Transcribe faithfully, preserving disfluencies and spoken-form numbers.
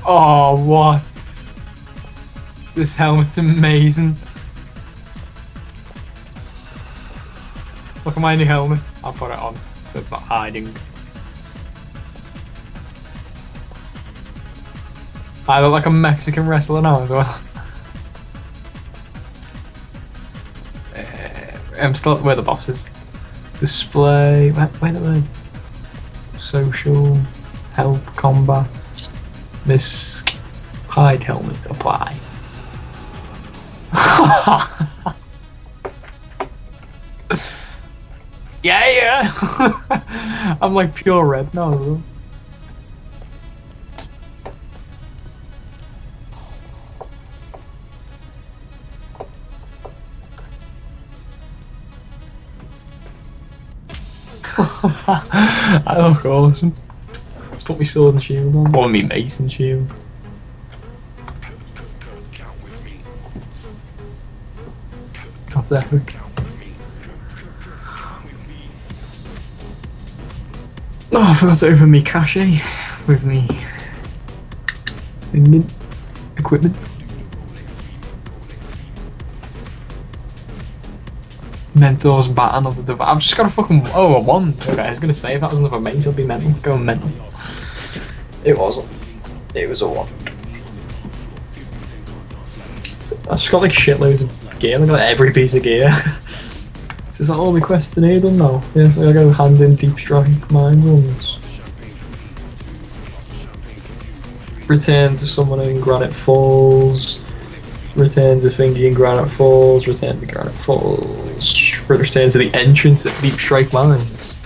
Oh, what? This helmet's amazing. Look at my new helmet. I'll put it on so it's not hiding. I look like a Mexican wrestler now as well. Uh, I'm still where the bosses. Display. Where, where are they? Social. Help. Combat. Miss. Hide helmet. Apply. Yeah, yeah. I'm like pure red now. Bro. I look awesome. Let's put my sword and shield on. Or my mace and shield. That's epic. Oh, I forgot to open me cache with me thinking equipment. Mentor's baton of the device. I've just got a fucking oh a wand. Okay, I was gonna say if that was another mace, I'd be mental. Going mental. It wasn't. It was a wand. I've just got like shitloads of gear. Look at every piece of gear. Is that all my quests today done now? Yeah, so I go hand in deep strike mine ones. Return to someone in Granite Falls. Return to Thingy in Granite Falls. Return to Granite Falls. Return to the entrance at Deep Strike Mines.